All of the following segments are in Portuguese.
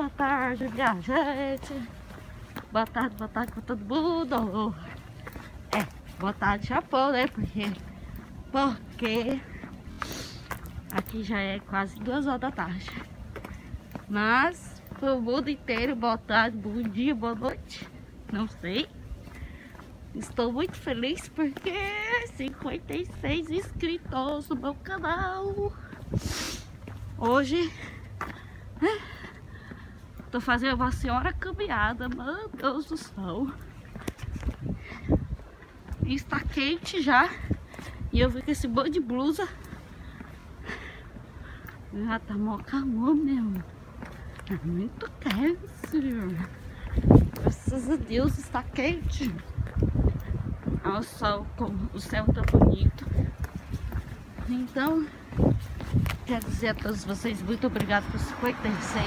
tarde, minha gente. Boa tarde pra todo mundo. Boa tarde, Japão, né? Porque aqui já é quase 2 horas da tarde. Mas pro mundo inteiro, boa tarde, bom dia, boa noite. Não sei. Estou muito feliz porque 56 inscritos no meu canal. Hoje tô fazendo uma senhora caminhada, meu Deus do céu. E está quente já. E eu vi com esse monte de blusa. Já tá mó calor mesmo. É muito quente. Graças a Deus está quente. Olha só como o céu tá bonito. Então, quero dizer a todos vocês muito obrigado por 56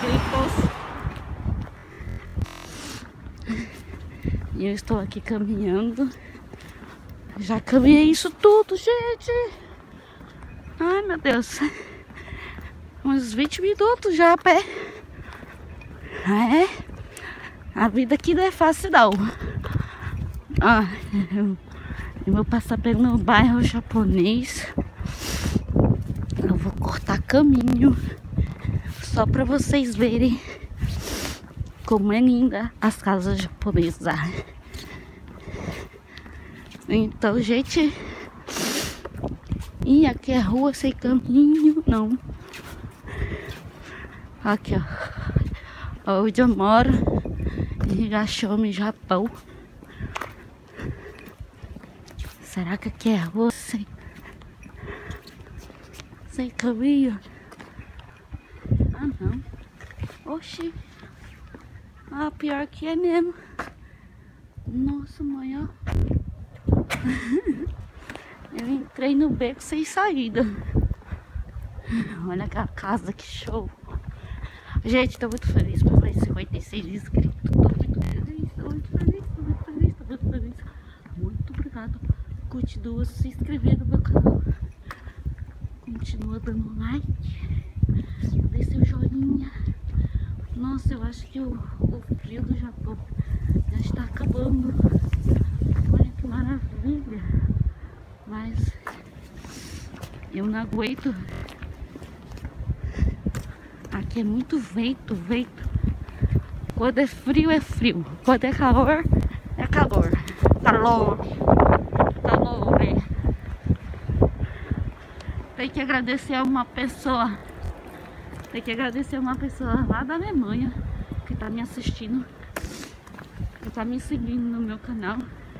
inscritos. E eu estou aqui caminhando. Já caminhei isso tudo, gente. Ai, meu Deus. Uns 20 minutos já a pé. A vida aqui não é fácil, não. Eu vou passar pelo bairro japonês. Eu vou cortar caminho só para vocês verem como é linda as casas japonesas. Então, gente, e aqui é rua sem caminho, não. Aqui, ó, onde eu moro, em Higashomi, Japão. Será que aqui é rua sem caminho? Ah, não. Oxi. Ah, pior que é mesmo. Nossa, mãe, ó. Eu entrei no beco sem saída. Olha aquela casa, que show. Gente, tô muito feliz por mais 56 inscritos. Tô muito feliz, tô muito feliz, tô muito feliz, tô muito feliz. Muito obrigado. Continua se inscrevendo no meu canal. Continua dando like. Dê seu joinha. Nossa, eu acho que o frio do Japão já está acabando. Olha que maravilha. Mas eu não aguento. Aqui é muito vento. Quando é frio, é frio. Quando é calor, é calor. Calor. Tem que agradecer a uma pessoa. Lá da Alemanha que tá me assistindo, que tá me seguindo no meu canal.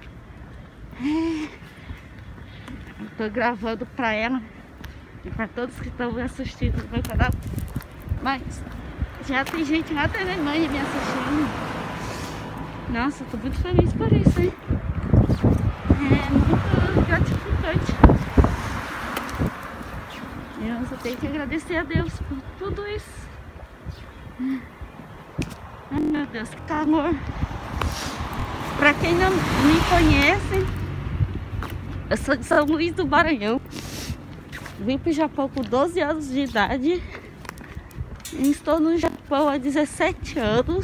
Eu tô gravando pra ela e pra todos que estão me assistindo no meu canal. Mas já tem gente lá da Alemanha me assistindo. Nossa, eu tô muito feliz por isso, hein? É muito gratificante. Eu só tenho que agradecer a Deus por tudo isso. Ai, meu Deus, que calor. Pra quem não me conhece, eu sou de São Luís do Maranhão. Vim pro Japão com 12 anos de idade. E estou no Japão há 17 anos.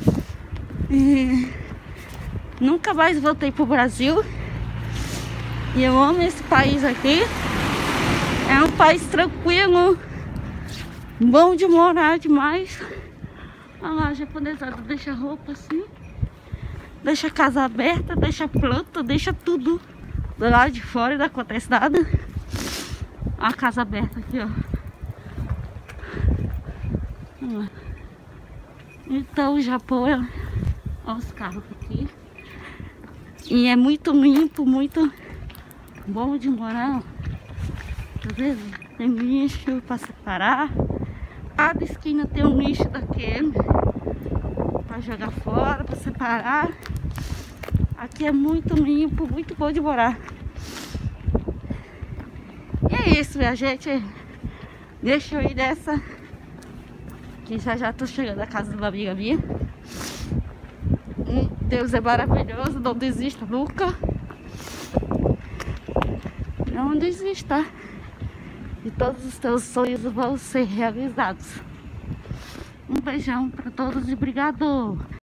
E nunca mais voltei pro Brasil. E eu amo esse país aqui. É um país tranquilo, bom de morar demais. Olha lá, a japonesada deixa roupa assim, deixa a casa aberta, deixa planta, deixa tudo do lado de fora e não acontece nada. A casa aberta aqui, ó. Então o Japão é... Olha os carros aqui. E é muito limpo, muito bom de morar. Tá vendo? Tem lixo pra separar. Cada esquina tem um lixo daquele pra jogar fora, pra separar. Aqui é muito limpo, muito bom de morar. E é isso, minha gente. Deixa eu ir nessa, que já tô chegando à casa de uma amiga minha. Deus é maravilhoso, não desista nunca. Não desista. E todos os teus sonhos vão ser realizados. Um beijão para todos e obrigado!